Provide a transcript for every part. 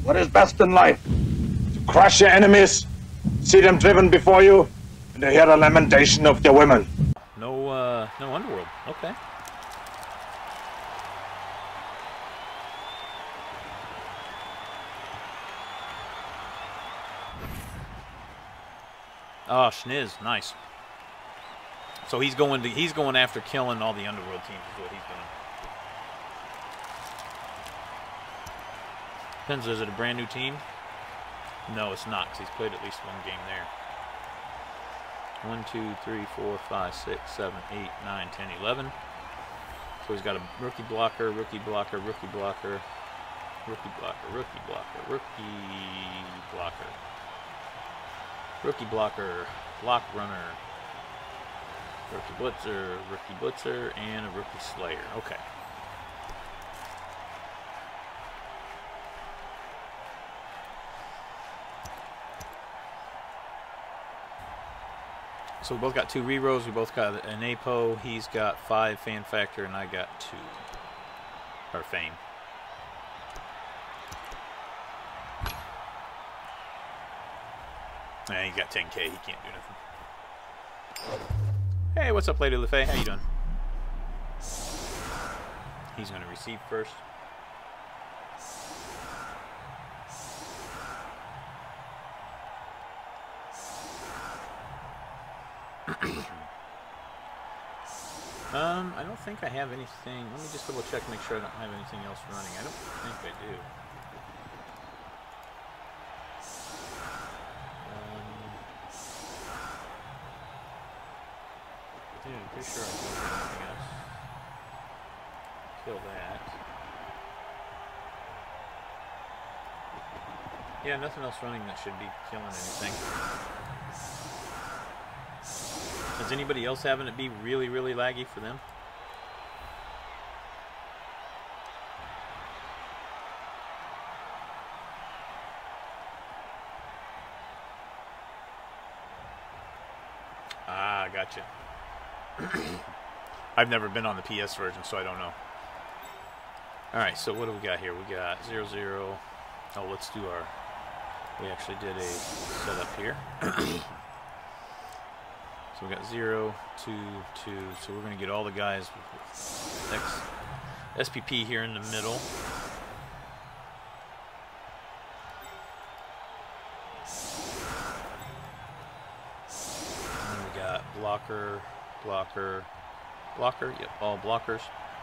what is best in life? To crush your enemies, see them driven before you, and to hear the lamentation of their women. No underworld. Okay. Oh, Schniz, nice. So he's going after killing all the underworld teams is what he's doing. Depends, is it a brand new team? No, it's not, because he's played at least one game there. 1, 2, 3, 4, 5, 6, 7, 8, 9, 10, 11. So he's got a rookie blocker, rookie blocker, rookie blocker, rookie blocker, rookie blocker, rookie blocker, rookie blocker, block runner, rookie blitzer, and a rookie slayer. Okay. So we both got 2 rerolls. We both got an APO. He's got 5 fan factor, and I got 2. Or fame. Nah, he got 10K. He can't do nothing. Hey, what's up, Lady LaFay? How you doing? He's going to receive first. I don't think I have anything. Let me just double check, make sure I don't have anything else running. I don't think I do. Yeah, I'm pretty sure I don't have anything else. Kill that. Yeah, nothing else running that should be killing anything. Is anybody else having it be really, really laggy for them? Ah, gotcha. I've never been on the PS version, so I don't know. Alright, so what do we got here? We got 0, 0. Oh, let's do our... We actually did a setup here. So we got 0, 2, 2. So we're going to get all the guys with SPP here in the middle. And then we got blocker, blocker, blocker. Yep, all blockers.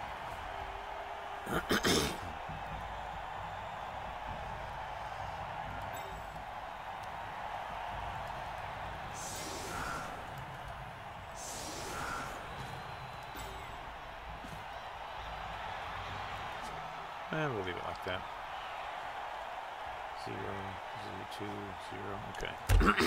And we'll leave it like that. 0, 0, 2, 0.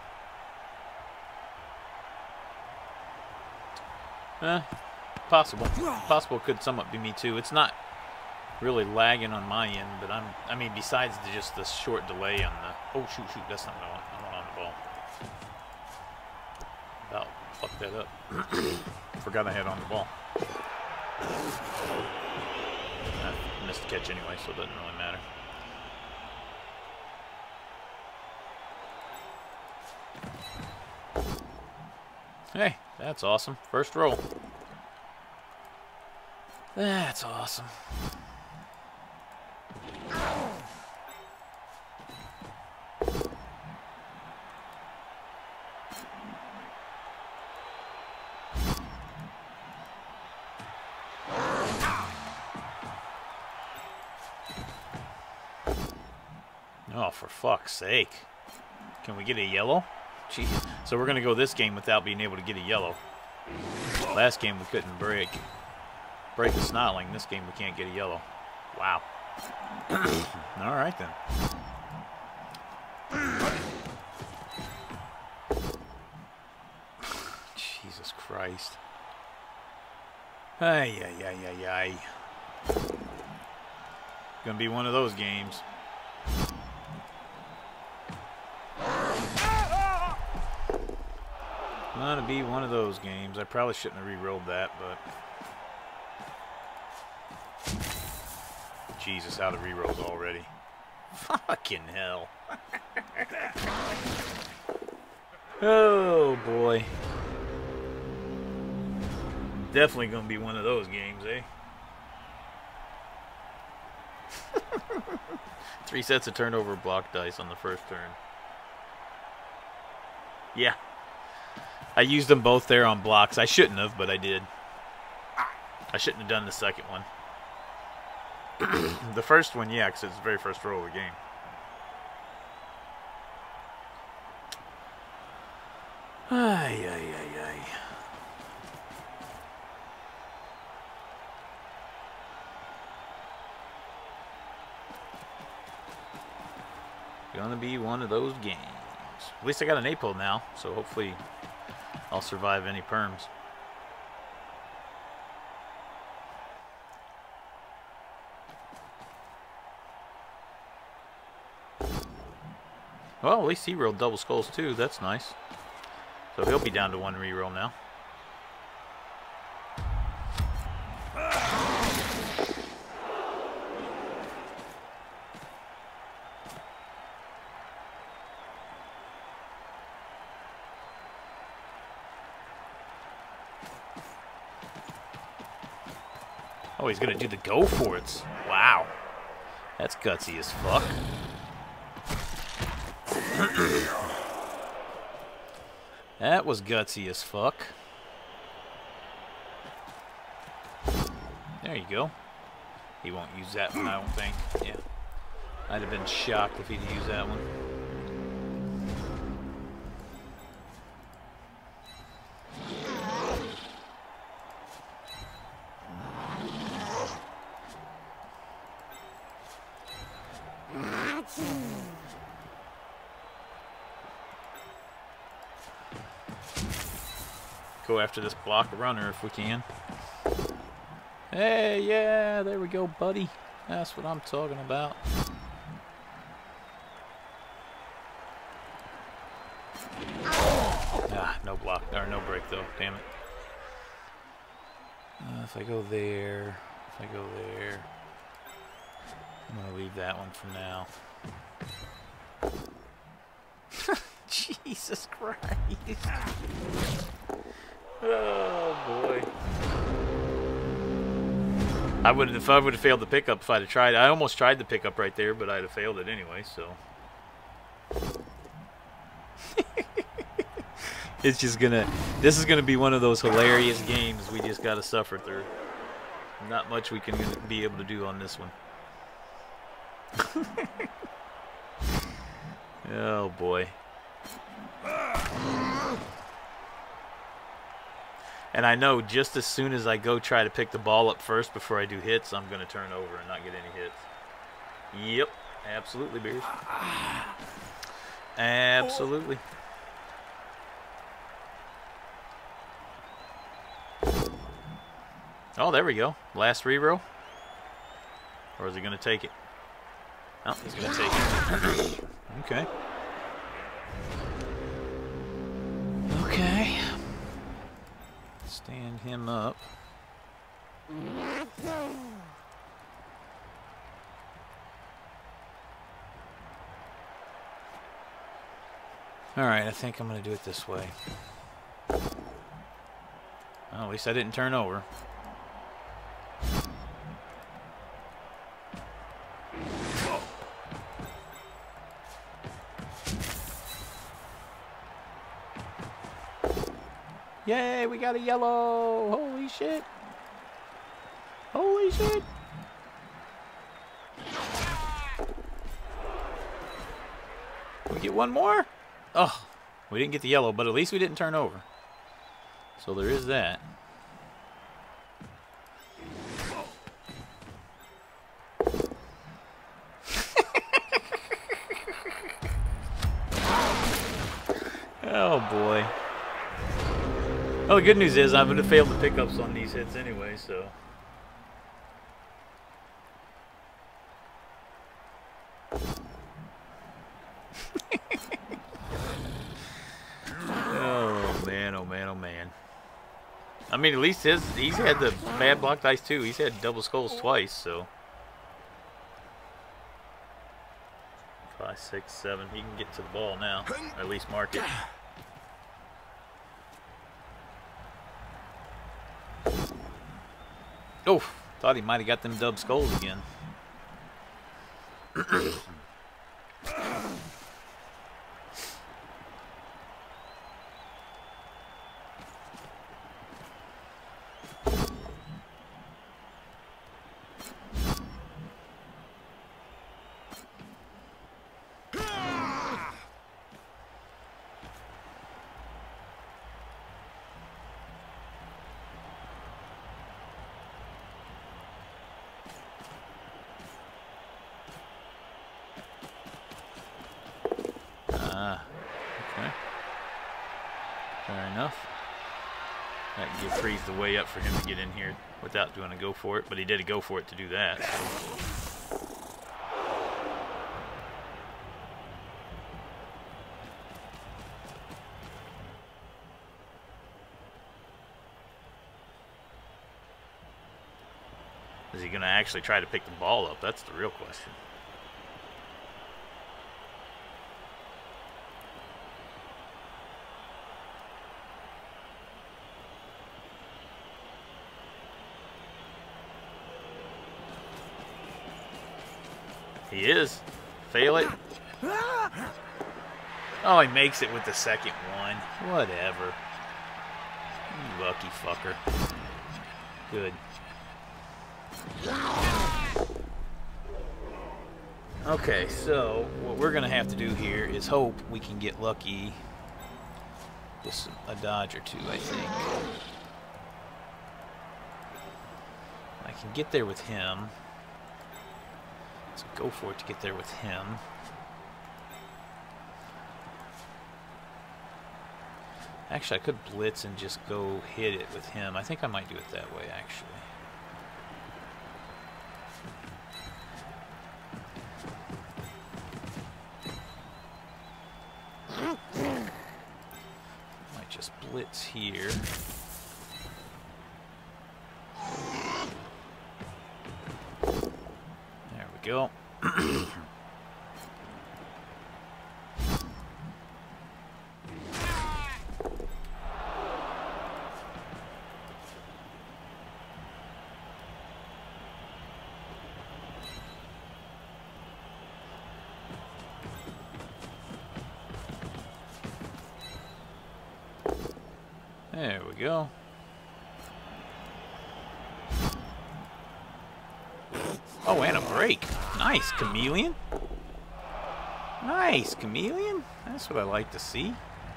Okay. Possible. Possible could somewhat be me too. It's not really lagging on my end, but I mean, besides just the short delay on the... Oh, shoot, that's not what I want. I want on the ball. About fucked that up. Forgot I had on the ball. I missed the catch anyway, so it doesn't really matter. Hey, that's awesome. First roll. That's awesome. Oh, for fuck's sake. Can we get a yellow? Jeez. So we're going to go this game without being able to get a yellow. Last game we couldn't break the snotling. This game we can't get a yellow. Wow. Alright then. Jesus Christ. Ay, ay, ay, ay, ay. Gonna be one of those games. Gonna be one of those games. I probably shouldn't have re-rolled that, but... Jesus, out of re-rolls already. Fucking hell. Oh, boy. Definitely going to be one of those games, eh? 3 sets of turnover block dice on the first turn. Yeah. I used them both there on blocks. I shouldn't have, but I did. I shouldn't have done the second one. The first one, yeah, because it's the very first roll of the game. Ay, ay, ay, ay. Gonna be one of those games. At least I got an APO now, so hopefully I'll survive any perms. Well, at least he rolled double skulls too. That's nice. So he'll be down to 1 reroll now. Oh, he's gonna do the go for it. Wow. That's gutsy as fuck. That was gutsy as fuck. There you go. He won't use that one, I don't think. Yeah. I'd have been shocked if he'd used that one. Go after this block runner if we can. Hey, yeah, there we go, buddy. That's what I'm talking about. Ah, no block, or no break though, damn it. If I go there, I'm gonna leave that one for now. Jesus Christ. Oh boy. If I would have failed the pickup if I'd have tried. I almost tried the pickup right there, but I'd have failed it anyway, so. It's just gonna, this is gonna be one of those hilarious games we just gotta suffer through. Not much we can be able to do on this one. Oh boy. And I know just as soon as I go try to pick the ball up first before I do hits, I'm going to turn over and not get any hits. Yep, absolutely, Beers. Absolutely. Oh, there we go. Last reroll. Or is he going to take it? Oh, he's going to take it. Okay. Okay. Stand him up. Alright, I think I'm going to do it this way. Well, at least I didn't turn over. Yay, we got a yellow! Holy shit! Holy shit! We get one more? Oh, we didn't get the yellow, but at least we didn't turn over. So there is that. Oh boy. Well, the good news is I would have failed the pickups on these hits anyway, so. Oh man, oh man, oh man. I mean, at least he's had the bad block dice too. He's had double skulls twice, so. 5, 6, 7. He can get to the ball now, or at least mark it. Oh, thought he might have got them dub skulls again. Okay. Fair enough. That frees the way up for him to get in here without doing a go for it, but he did a go for it to do that. Is he going to actually try to pick the ball up? That's the real question. He is. Fail it. Oh, he makes it with the second one. Whatever. You lucky fucker. Good. Okay, so what we're going to have to do here is hope we can get lucky with a dodge or two, I think. I can get there with him. So go for it to get there with him. Actually, I could blitz and just go hit it with him. I think I might do it that way, actually. Might just blitz here. Go. There we go. Oh, and a break. Nice, Chameleon. Nice, Chameleon. That's what I like to see.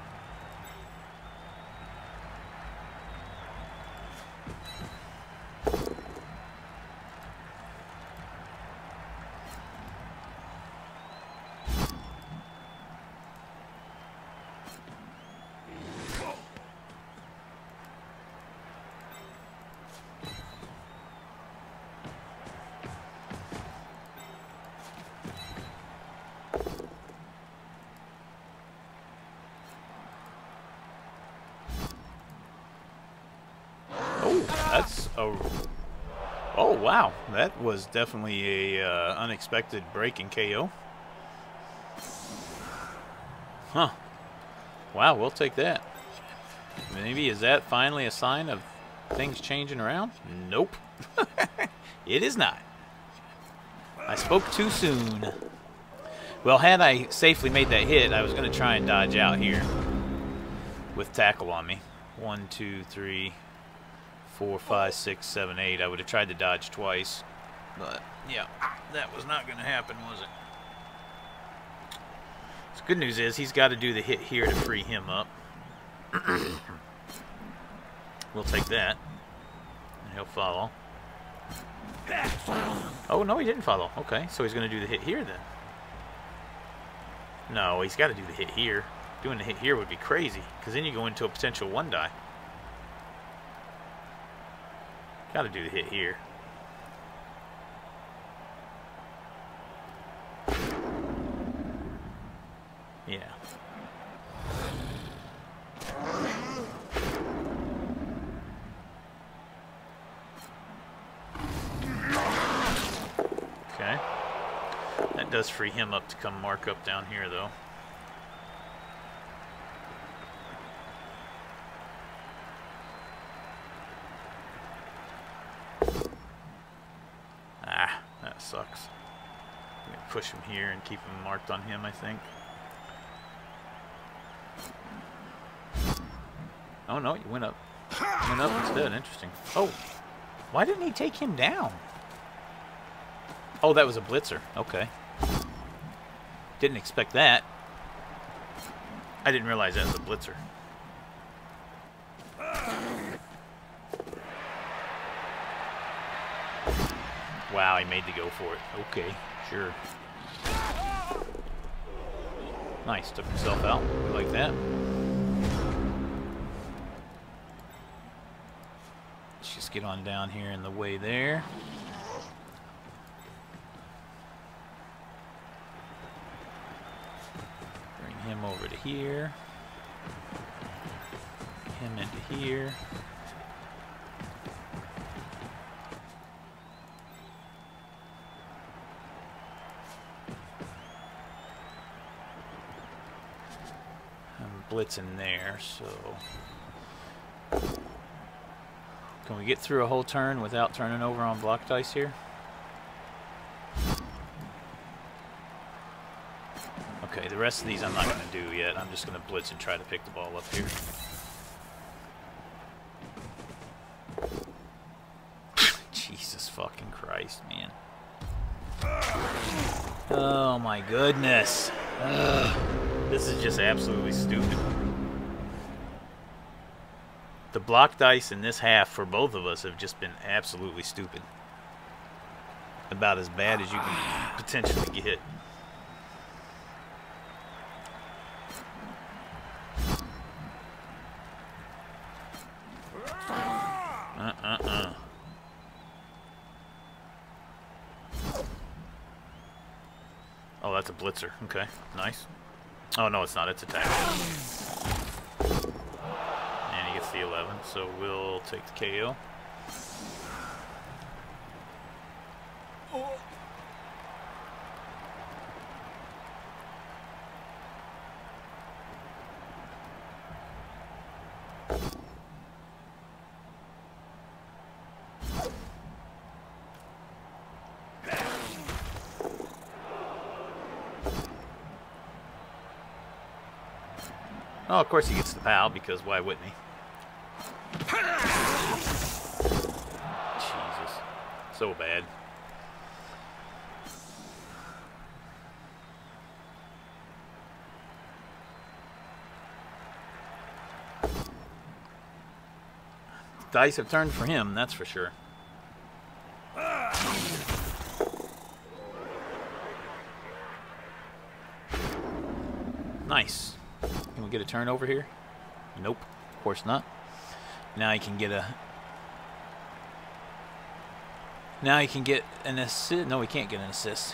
That's a... Oh, wow. That was definitely a unexpected break in KO. Huh. Wow, we'll take that. Maybe is that finally a sign of things changing around? Nope. It is not. I spoke too soon. Well, had I safely made that hit, I was going to try and dodge out here with tackle on me. 1, 2, 3... 4, 5, 6, 7, 8. I would have tried to dodge twice, but yeah, that was not going to happen, was it? So good news is he's got to do the hit here to free him up. We'll take that, and he'll follow. Oh no, he didn't follow. Okay, so he's going to do the hit here then. No, he's got to do the hit here. Doing the hit here would be crazy, because then you go into a potential 1-die. Got to do the hit here. Yeah. does free him up to come mark up down here, though. Ah, that sucks. I'm going to push him here and keep him marked on him, I think. Oh, no, you went up. Went up instead. Interesting. Oh, why didn't he take him down? Oh, that was a blitzer. Okay. Didn't expect that. I didn't realize that was a blitzer. Wow, he made to go for it. Okay, sure. Nice, took himself out. We like that. Let's just get on down here in the way there. Bring him over to here. Him into here. Blitzing there, so can we get through a whole turn without turning over on block dice here? Okay, the rest of these I'm not going to do yet. I'm just going to blitz and try to pick the ball up here. Jesus fucking Christ, man. Oh my goodness. Ugh. This is just absolutely stupid. The block dice in this half for both of us have just been absolutely stupid. About as bad as you can potentially get. Oh, that's a blitzer. Okay, nice. Oh, no, it's not. It's a tackle. And he gets the 11, so we'll take the KO. Oh, of course he gets the POW, because why wouldn't he? Jesus. So bad. Dice have turned for him, that's for sure. Nice. Can we get a turnover here? Nope, of course not. Now he can get a... Now he can get an assist. No, he can't get an assist.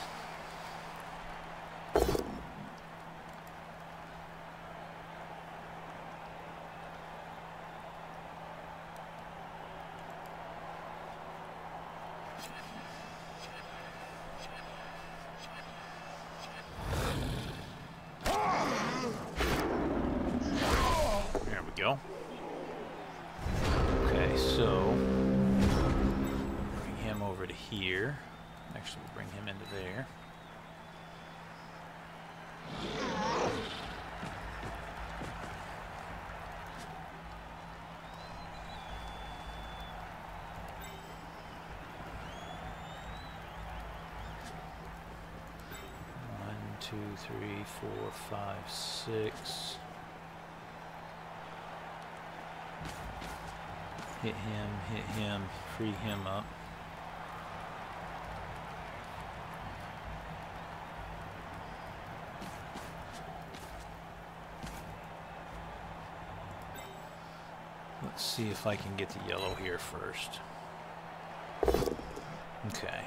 Okay, so bring him over to here. Actually, we'll bring him into there. One, two, three, four, five, six. Hit him, free him up. Let's see if I can get the yellow here first. Okay.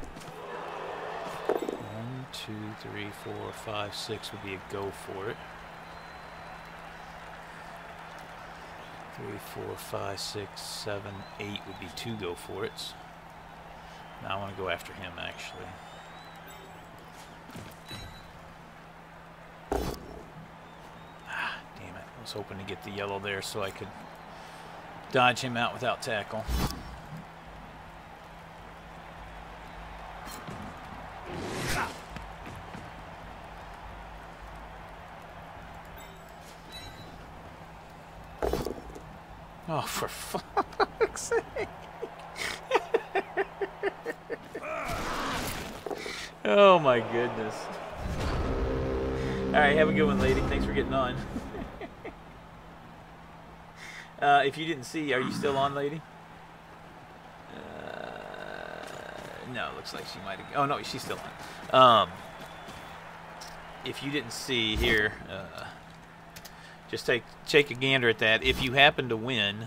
One, two, three, four, five, six would be a go for it. 3, 4, 5, 6, 7, 8 would be 2 go for it. Now I want to go after him, actually. Ah, damn it. I was hoping to get the yellow there so I could dodge him out without tackle. Oh, for fuck's sake. Oh, my goodness. All right, have a good one, lady. Thanks for getting on. If you didn't see, are you still on, lady? No, it looks like she might have... Oh, no, she's still on. If you didn't see here... just take a gander at that. If you happen to win,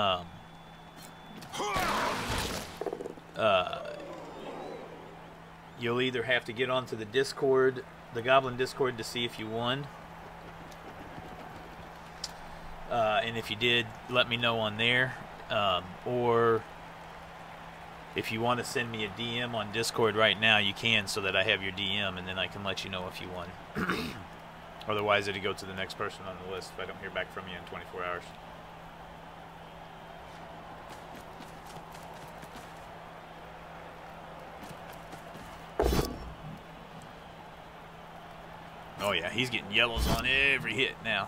you'll either have to get onto the Discord, the Goblin Discord, to see if you won. And if you did, let me know on there. Or if you want to send me a DM on Discord right now, you can, so that I have your DM, and then I can let you know if you won. Otherwise, it'll go to the next person on the list if I don't hear back from you in 24 hours. Oh yeah, he's getting yellows on every hit now.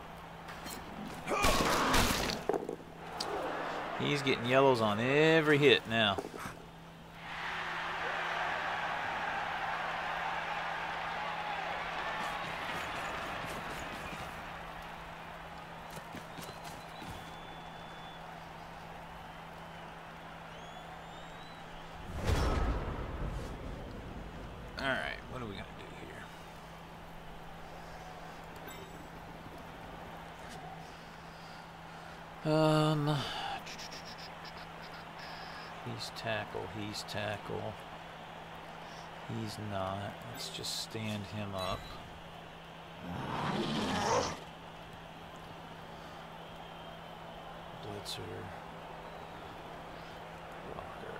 He's getting yellows on every hit now. He's tackle. He's not. Let's just stand him up. Blitzer. Blocker.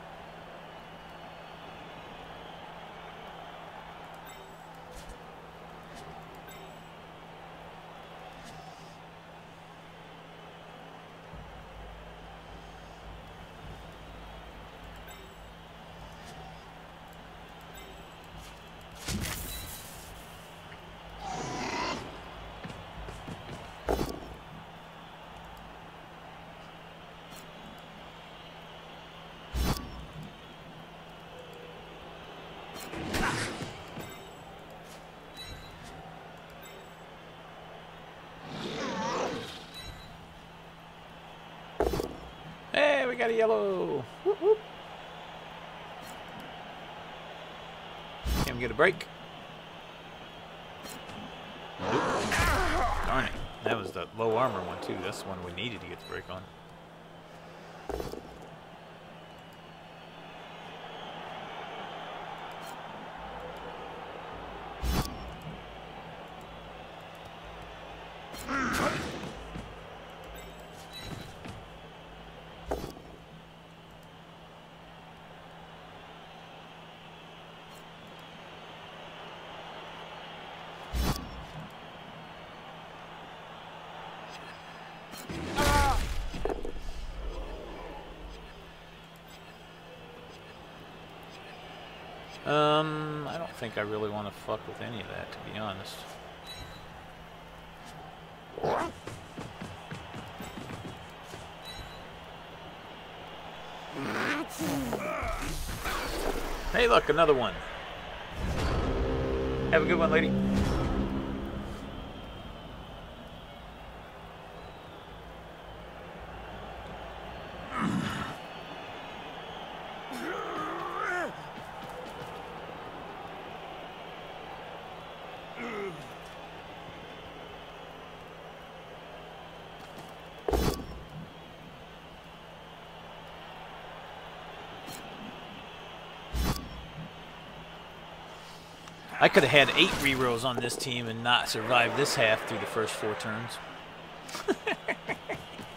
Hey, we got a yellow. Whoop, whoop. Can we get a break? Nope. Darn it. That was the low armor one, too. That's the one we needed to get the break on. I don't think I really want to fuck with any of that, to be honest. Hey, look, another one. Have a good one, lady. I could have had 8 rerolls on this team and not survived this half through the first 4 turns.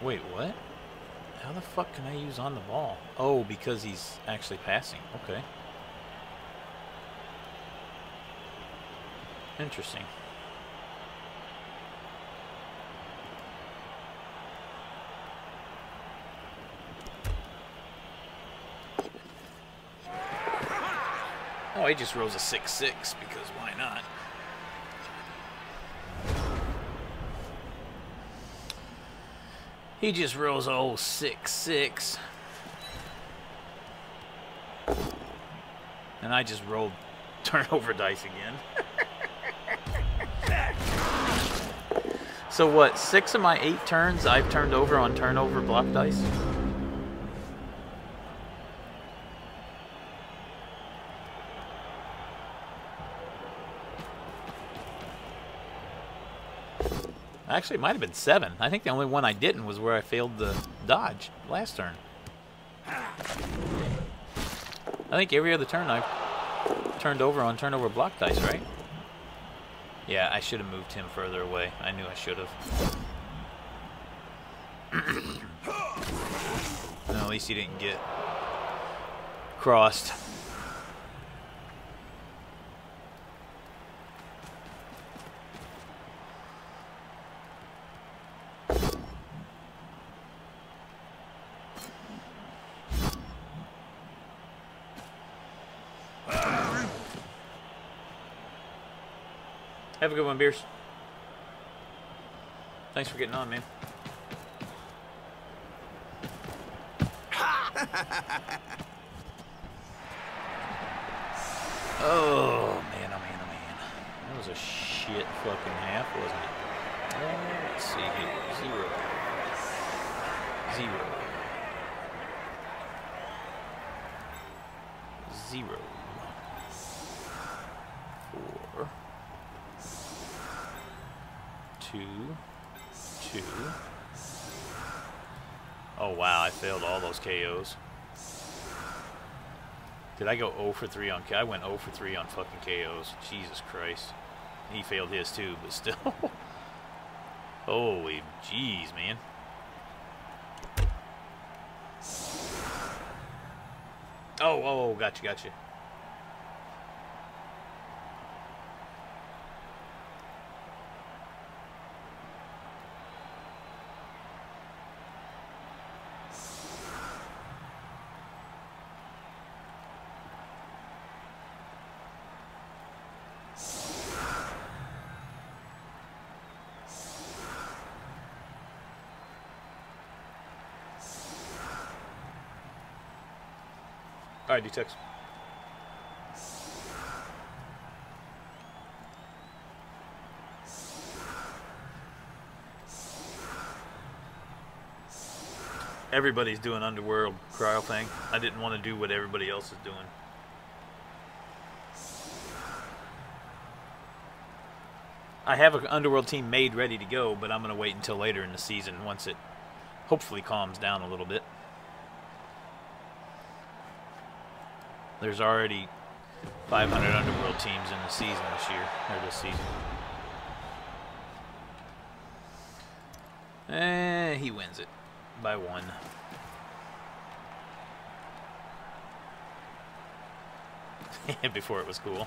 Wait, what? How the fuck can I use on the ball? Oh, because he's actually passing. Okay. Interesting. Oh, he just rolls a 6-6 because why not? He just rolls a old 6-6. And I just rolled turnover dice again. So what, 6 of my 8 turns I've turned over on turnover block dice? Actually, it might have been 7. I think the only one I didn't was where I failed the dodge last turn. I think every other turn I've turned over on turnover block dice, right? Yeah, I should have moved him further away. I knew I should have. No, at least he didn't get crossed. Have a good one, Beers. Thanks for getting on, man. Oh, man, oh, man, oh, man. That was a shit fucking half, wasn't it? Let's see here. 0. 0. 0. 4. 2. 2. Oh, wow, I failed all those KOs. Did I go 0 for 3 on KOs? I went 0 for 3 on fucking KOs. Jesus Christ. He failed his too, but still. Holy jeez, man. Oh, gotcha. All right, D-Tex. Everybody's doing Underworld cryo thing. I didn't want to do what everybody else is doing. I have an Underworld team made ready to go, but I'm going to wait until later in the season once it hopefully calms down a little bit. There's already 500 Underworld teams in the season this year, or this season. He wins it by 1. Before it was cool.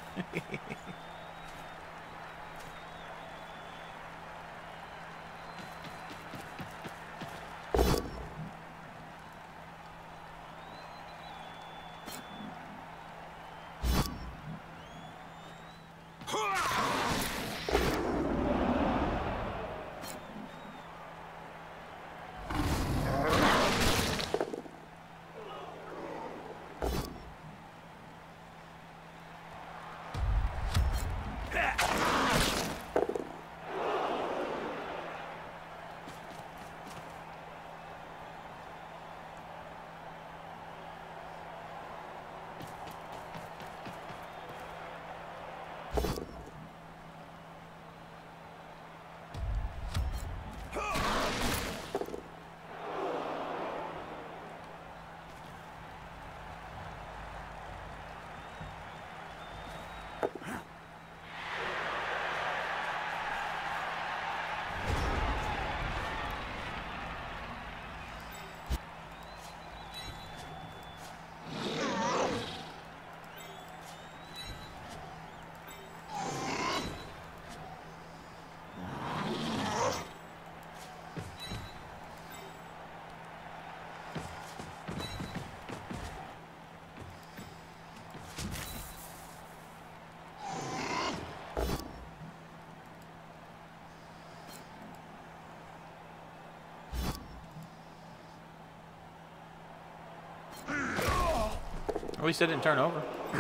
At least I didn't turn over.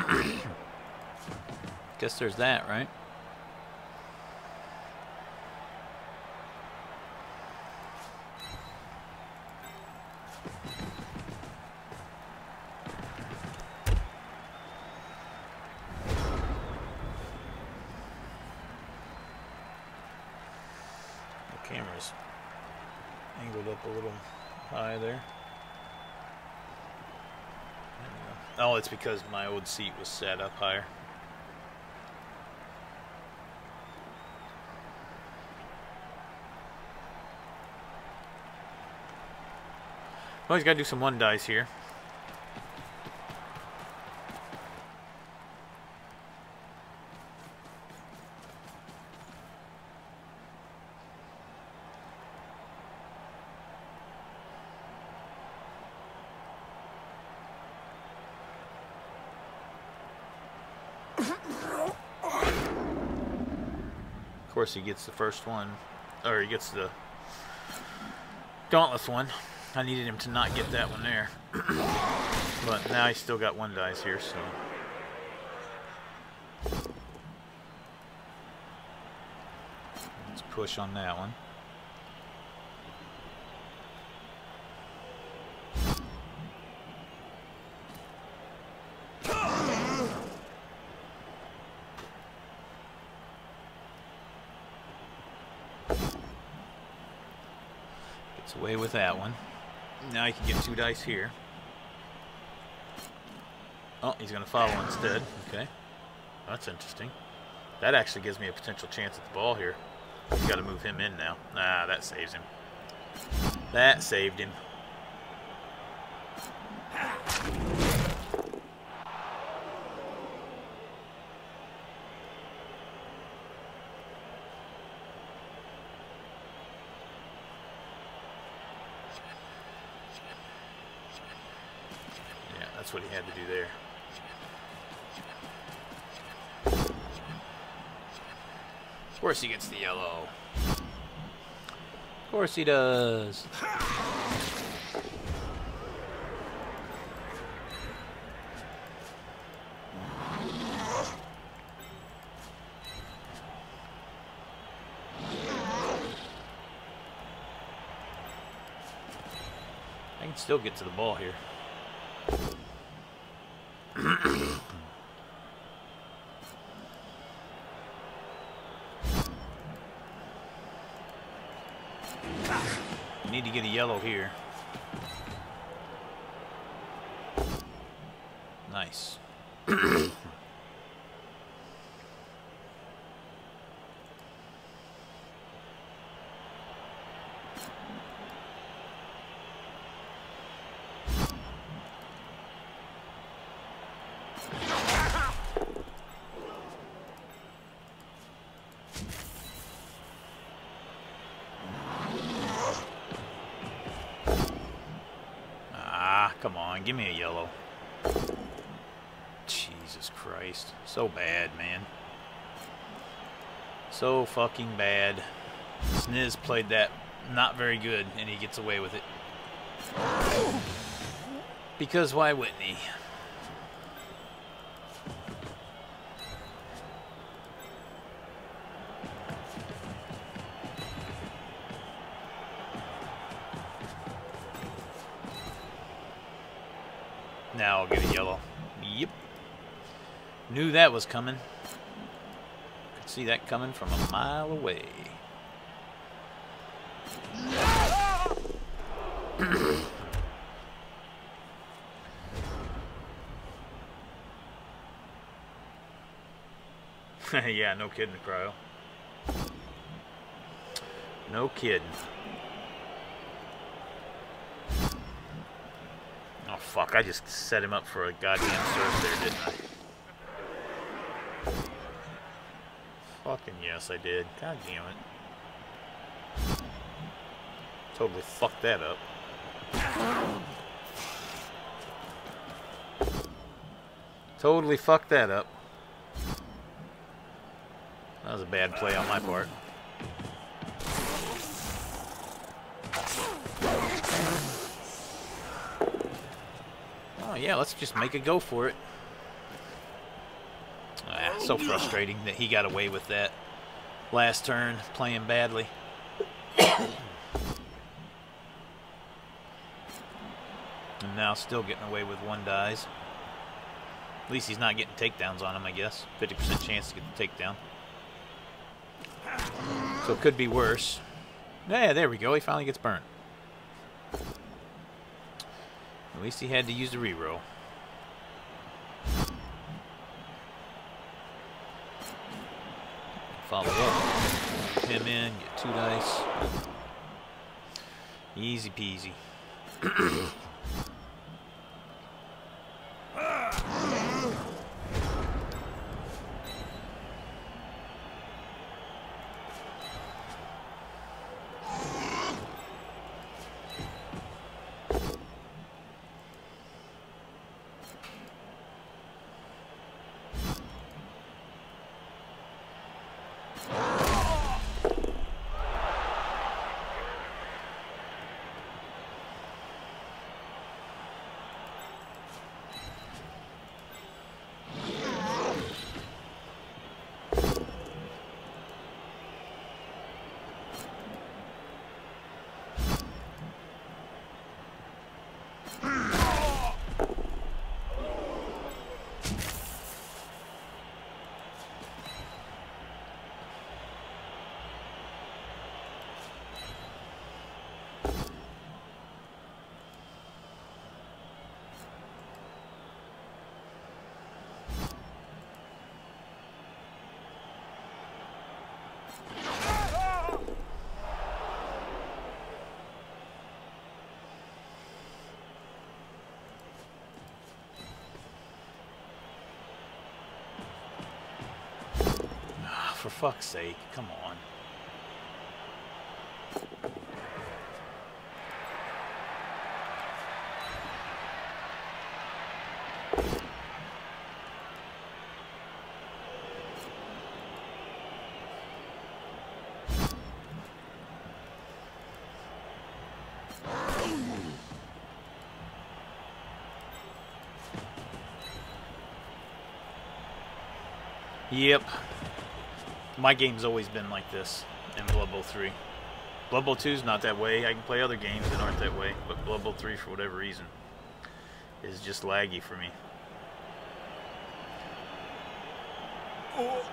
Guess there's that, right? The camera's angled up a little high there. Oh, it's because my old seat was set up higher. Well, he's got to do some one dice here. Of course, he gets the first one, or he gets the dauntless one. I needed him to not get that one there. But now he's still got one dice here, so. Let's push on that one. Gets away with that one. Now he can get 2 dice here. Oh, he's going to follow instead. Okay. That's interesting. That actually gives me a potential chance at the ball here. He's got to move him in now. Ah, that saves him. That saved him. That's what he had to do there. Of course he gets the yellow. Of course he does. I can still get to the ball here. Need to get a yellow here. Nice. Come on, give me a yellow. Jesus Christ. So bad, man. So fucking bad. Sniz played that not very good, and he gets away with it. Because why wouldn't he? Now I'll get a yellow. Yep. Knew that was coming. Could see that coming from a mile away. Yeah, no kidding, Cryo. No kidding. Oh, fuck, I just set him up for a goddamn serve there, didn't I? Fucking yes, I did. God damn it. Totally fucked that up. Totally fucked that up. That was a bad play on my part. Oh, yeah, let's just make a go for it. So frustrating that he got away with that last turn, playing badly. And now still getting away with 1 dies. At least he's not getting takedowns on him, I guess. 50% chance to get the takedown. So it could be worse. Yeah, there we go. He finally gets burnt. At least he had to use the reroll. Follow up. Put him in, get 2 dice. Easy peasy. For fuck's sake, come on. Yep. My game's always been like this in Blood Bowl 3. Blood Bowl 2's not that way. I can play other games that aren't that way, but Blood Bowl 3, for whatever reason, is just laggy for me. Oh.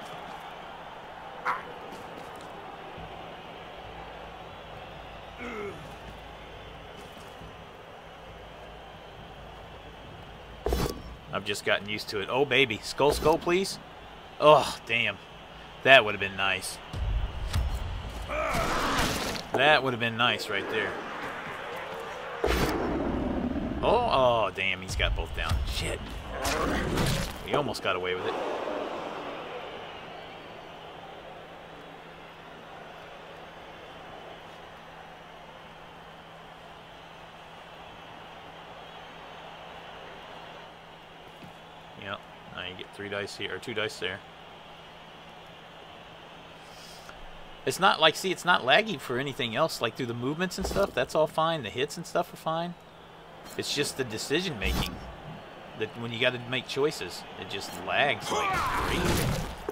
I've just gotten used to it. Oh, baby. Skull, skull, please. Oh, damn. That would have been nice. That would have been nice right there. Oh, damn. He's got both down. Shit. We almost got away with it. Yep. Now you get 3 dice here, or 2 dice there. It's not like, see, it's not laggy for anything else, like through the movements and stuff. That's all fine. The hits and stuff are fine. It's just the decision making that when you got to make choices, it just lags like crazy.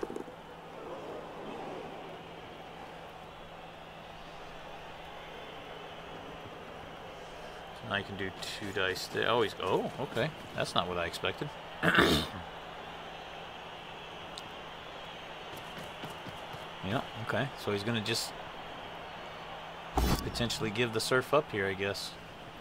So now you can do 2 dice there. Oh, oh, okay. That's not what I expected. Yeah, okay. So he's going to just potentially give the surf up here, I guess.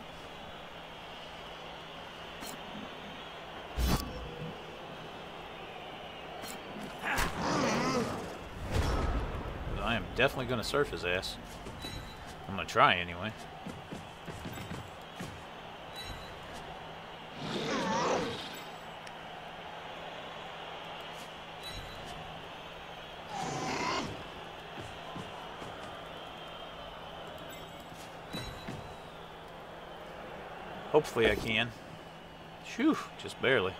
But I am definitely going to surf his ass. I'm going to try anyway. Hopefully I can. Phew, just barely.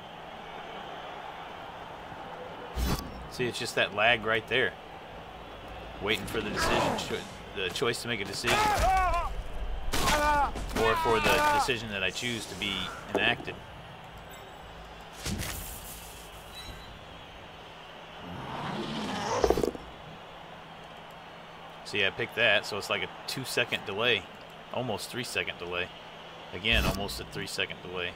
See, it's just that lag right there. Waiting for the decision, the choice to make a decision. Or for the decision that I choose to be enacted. See, I picked that, so it's like a 2-second delay. Almost 3-second delay. Again, almost a 3-second delay.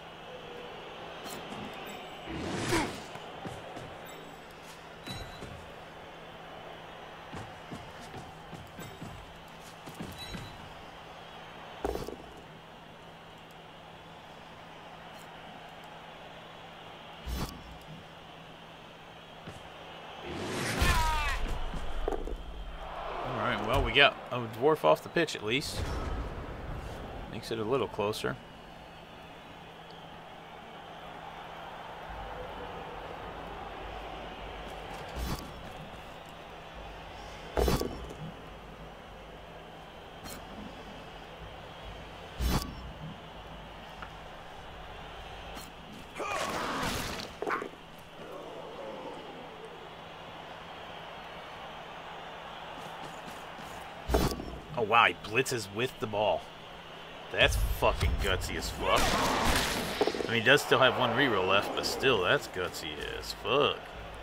Alright, well, we got a dwarf off the pitch at least. Makes it a little closer. Oh wow, he blitzes with the ball. That's fucking gutsy as fuck. I mean, he does still have one reroll left, but still, that's gutsy as fuck.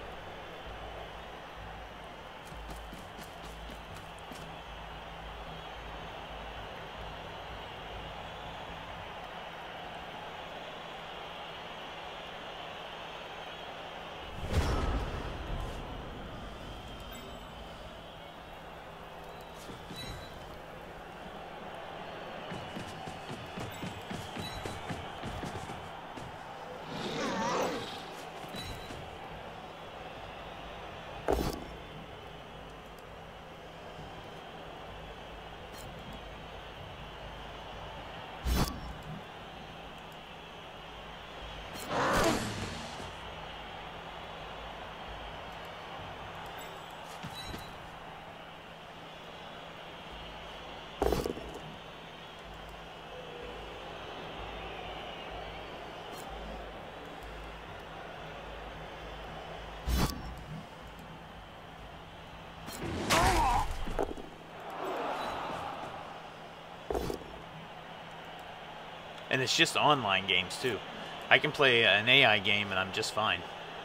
And it's just online games too. I can play an AI game and I'm just fine.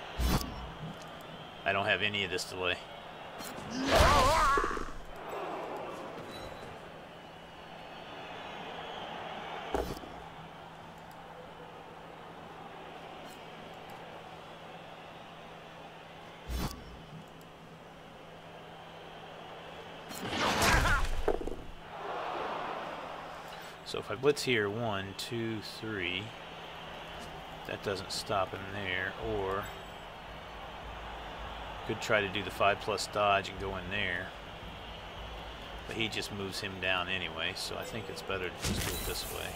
I don't have any of this delay. So if I blitz here, 1, 2, 3, that doesn't stop him there, or could try to do the 5+ dodge and go in there, but he just moves him down anyway, so I think it's better to just do it this way.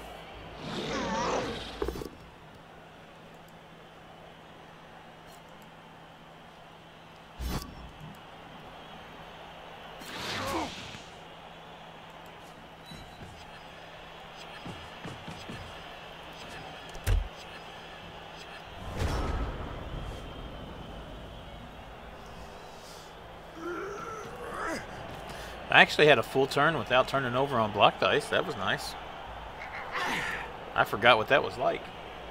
I actually had a full turn without turning over on block dice. That was nice. I forgot what that was like.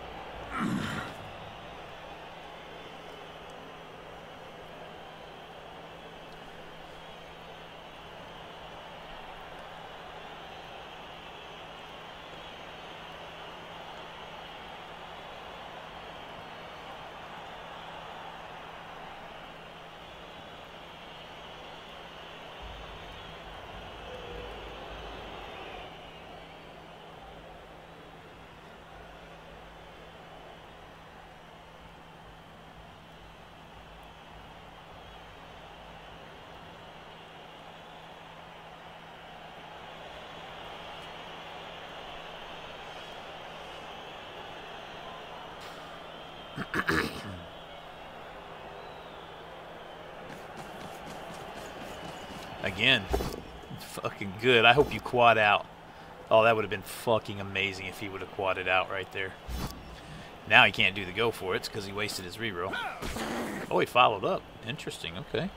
Again, fucking good. I hope you quad out. Oh, that would have been fucking amazing if he would have quadded out right there. Now he can't do the go for it because he wasted his reroll. Oh, he followed up. Interesting. Okay.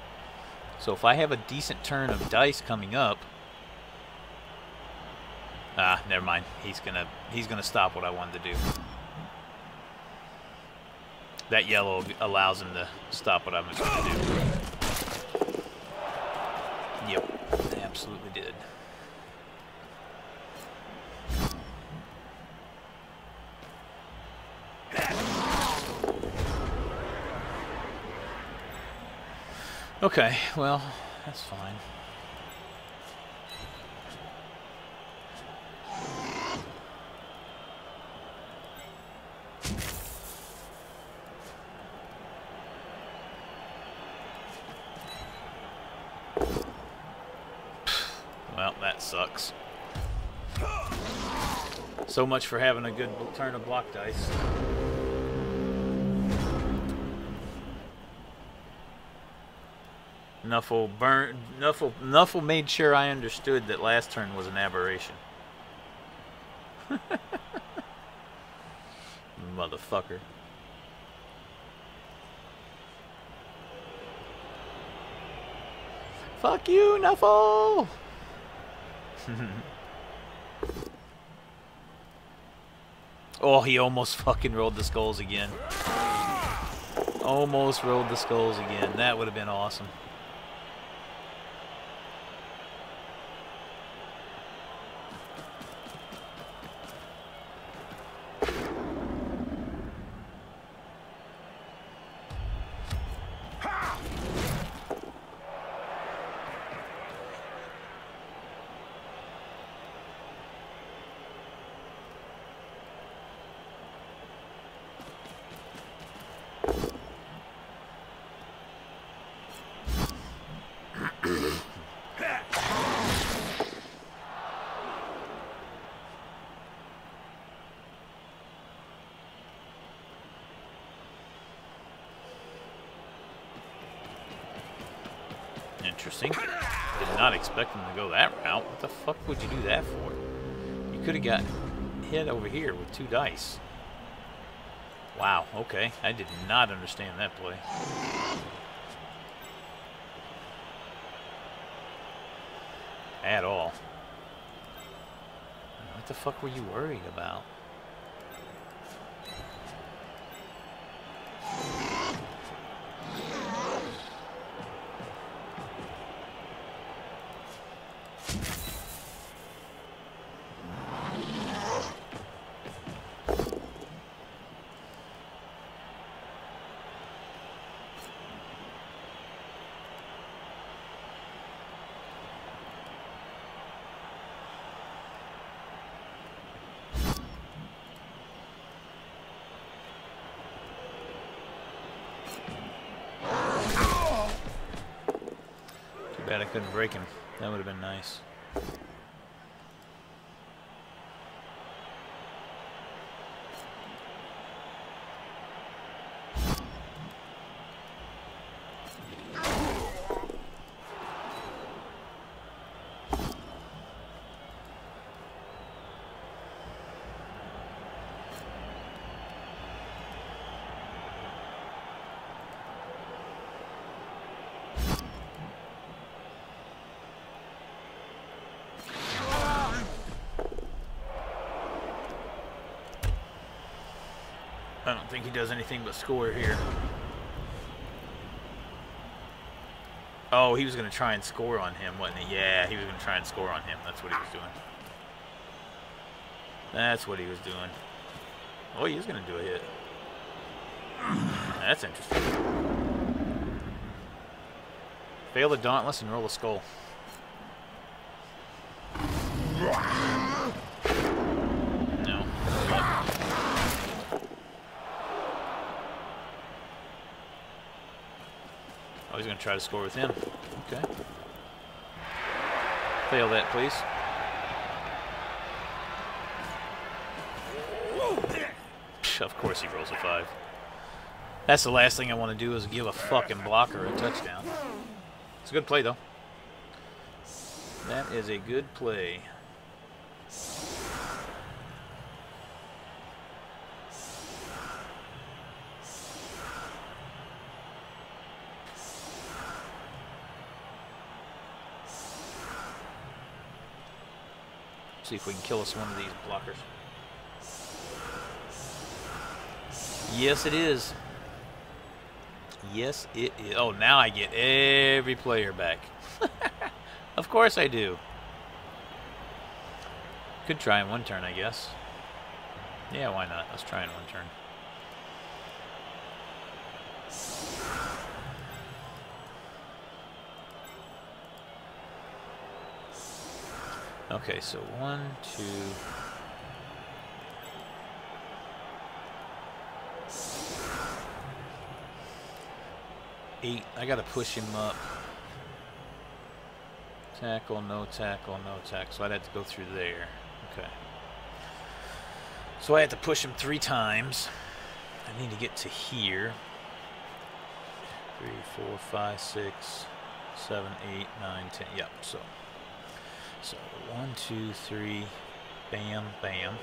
So if I have a decent turn of dice coming up, Ah, never mind. He's gonna stop what I wanted to do. That yellow allows him to stop what I'm going to do. Yep, they absolutely did. Okay, well, that's fine. Well, that sucks. So much for having a good turn of block dice. Nuffle made sure I understood that last turn was an aberration. Motherfucker. Fuck you, Nuffle! Oh, he almost fucking rolled the skulls again. Almost rolled the skulls again. That would have been awesome. Interesting. Did not expect him to go that route. What the fuck would you do that for? You could have got hit over here with 2 dice. Wow, okay. I did not understand that play. At all. What the fuck were you worried about? Bad I couldn't break him. That would have been nice. I don't think he does anything but score here. Oh, he was going to try and score on him, wasn't he? Yeah, he was going to try and score on him. That's what he was doing. That's what he was doing. Oh, he is going to do a hit. That's interesting. Fail the Dauntless and roll a skull. No. Oh, he's going to try to score with him. Okay. Fail that, please. Of course he rolls a 5. That's the last thing I want to do is give a fucking blocker a touchdown. It's a good play, though. That is a good play. See if we can kill us one of these blockers. Yes, it is. Yes, it is. Oh, now I get every player back. Of course I do. Could try in one turn, I guess. Yeah, why not? Let's try in one turn. Okay, so 1, 2... 8. I gotta push him up. Tackle, no tackle, no tackle. So I'd have to go through there. Okay. So I have to push him 3 times. I need to get to here. 3, 4, 5, 6, 7, 8, 9, 10. Yep, so 1, 2, 3, bam, bam.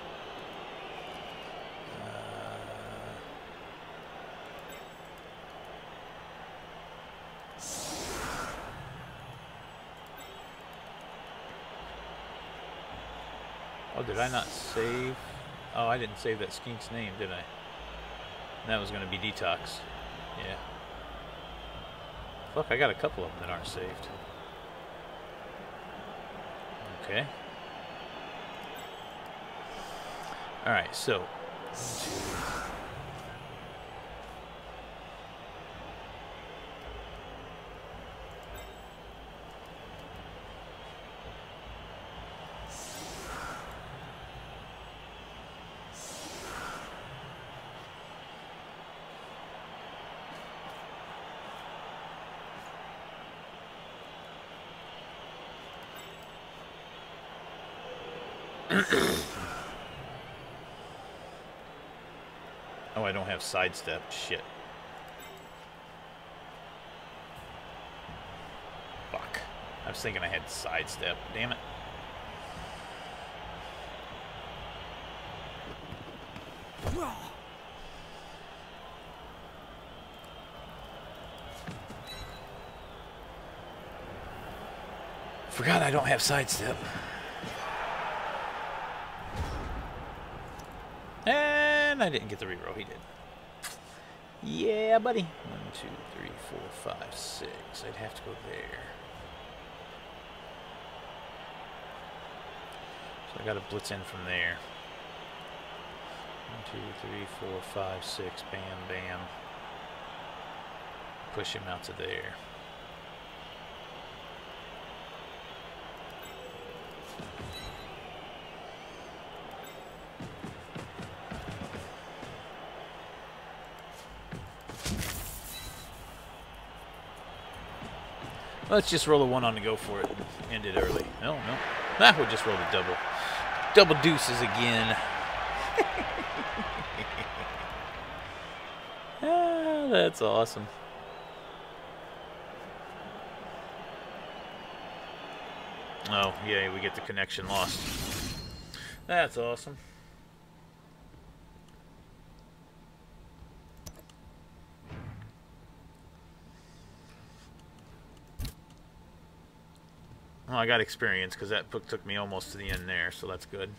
Oh, did I not save? Oh, I didn't save that skink's name, did I? That was going to be Detox. Yeah. Look, I got a couple of them that aren't saved. Okay. Alright, so 1, 2. Oh, I don't have sidestep. Shit. Fuck. I was thinking I had sidestep. Damn it. Forgot I don't have sidestep. And I didn't get the reroll. He did. Yeah, buddy. 1, 2, 3, 4, 5, 6. I'd have to go there. So I got to blitz in from there. 1, 2, 3, 4, 5, 6. Bam, bam. Push him out to there. Let's just roll a 1 on to go for it and end it early. No, no. Nah, we'll just roll the double. Double deuces again. Ah, that's awesome. Oh, yeah, we get the connection lost. That's awesome. Well, I got experience because that took me almost to the end there, so that's good.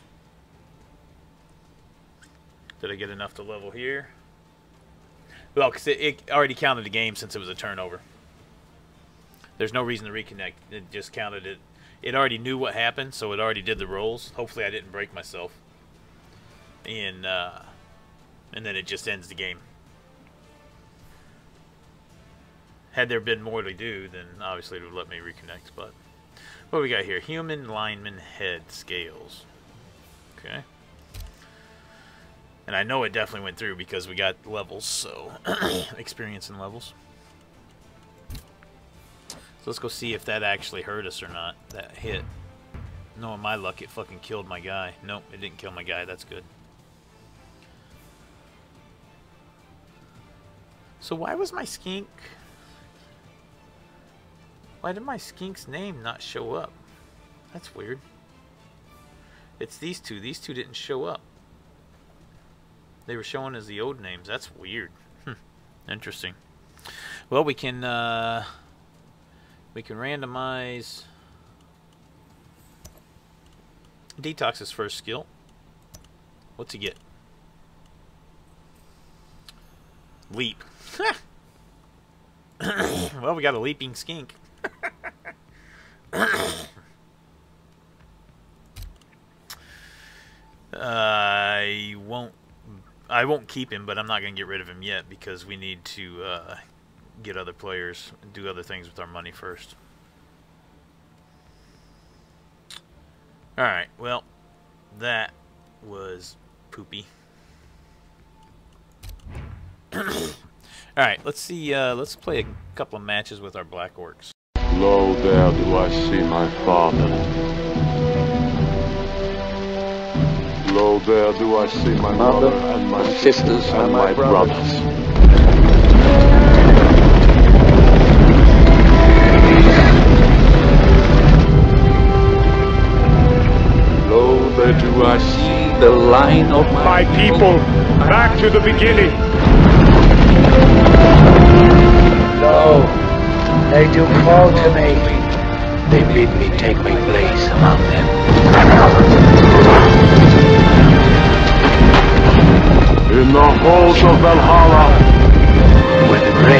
Did I get enough to level here? Well, because it already counted the game since it was a turnover. There's no reason to reconnect. It just counted it. It already knew what happened, so it already did the rolls. Hopefully I didn't break myself. And then it just ends the game. Had there been more to do, then obviously it would let me reconnect, but... What do we got here? Human lineman head scales. Okay. And I know it definitely went through because we got levels, so experience and levels. So let's go see if that actually hurt us or not. That hit. Knowing my luck, it fucking killed my guy. Nope, it didn't kill my guy. That's good. So why was my skink... Why did my skink's name not show up? That's weird. It's these two. These two didn't show up. They were showing as the old names. That's weird. Interesting. Well, we can randomize Detox's first skill. What's he get? Leap. Well, we got a leaping skink. I won't keep him, but I'm not going to get rid of him yet because we need to get other players and do other things with our money first. Alright, well, that was poopy. Alright, let's see, let's play a couple of matches with our Black Orcs. Lo, there do I see my father. Lo, there do I see my mother and my sisters and my brothers. Lo, there do I see the line of My people, back to the beginning. Lo, they do call to me. They bid me take my place among them. In the halls of Valhalla, Where the great